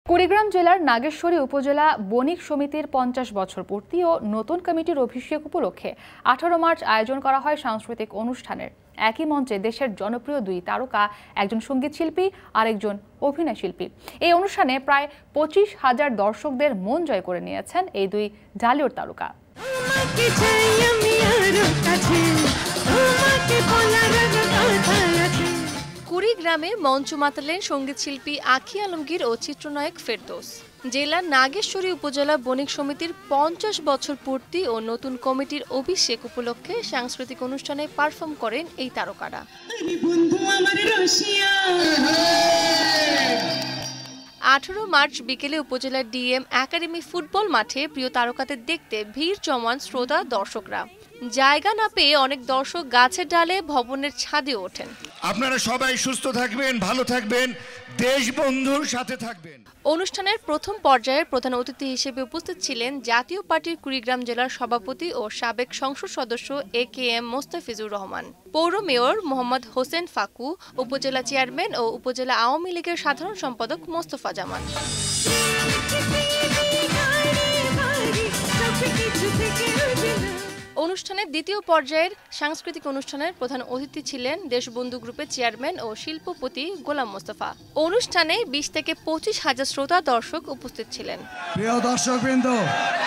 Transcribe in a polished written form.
কুড়িগ্রাম জেলার নাগেশ্বরী উপজেলা বণিক সমিতির ৫০ বছর পূর্তি ও নতুন কমিটির অভিষেক উপলক্ষে ১৮ মার্চ আয়োজন করা হয় সাংস্কৃতিক অনুষ্ঠানের। একই মঞ্চে দেশের জনপ্রিয় দুই তারকা, একজন সঙ্গীত শিল্পী আর একজন অভিনয় শিল্পী। এই অনুষ্ঠানে প্রায় ২৫,০০০ দর্শকদের মন জয় করে নিয়েছেন এই দুই ঢালিউড তারকা। কুড়িগ্রামে মঞ্চ মাতালেন সঙ্গীত শিল্পী আঁখি আলমগীর ও চিত্রনায়ক ফেরদৌস। জেলার নাগেশ্বরী উপজেলা বণিক সমিতির ৫০ বছর পূর্তি ও নতুন কমিটির অভিষেক উপলক্ষে সাংস্কৃতিক অনুষ্ঠানে পারফর্ম করেন এই তারকারা। ১৮ মার্চ বিকেলে উপজেলার ডিএম একাডেমি ফুটবল মাঠে প্রিয় তারকাদের দেখতে ভিড় জমান শ্রোতা দর্শকরা। জায়গা না পেয়ে অনেক দর্শক গাছের ডালে, ভবনের ছাদে ওঠেন। আপনারা সবাই সুস্থ থাকবেন, ভালো থাকবেন, দেশ বন্ধুর সাথে থাকবেন। অনুষ্ঠানের প্রথম পর্যায়ের প্রধান অতিথি হিসেবে উপস্থিত ছিলেন জাতীয় পার্টির কুড়িগ্রাম জেলার সভাপতি ও সাবেক সংসদ সদস্য AKM মোস্তাফিজুর রহমান, পৌর মেয়র মোহাম্মদ হোসেন ফাকু, উপজেলা চেয়ারম্যান ও উপজেলা আওয়ামী লীগের সাধারণ সম্পাদক মোস্তফা জামান। অনুষ্ঠানের দ্বিতীয় পর্যায়ের সাংস্কৃতিক অনুষ্ঠানের প্রধান অতিথি ছিলেন দেশবন্ধু গ্রুপের চেয়ারম্যান ও শিল্পপতি গোলাম মোস্তফা। অনুষ্ঠানে ২০ থেকে ২৫,০০০ শ্রোতা দর্শক উপস্থিত ছিলেন। প্রিয় দর্শকবৃন্দ,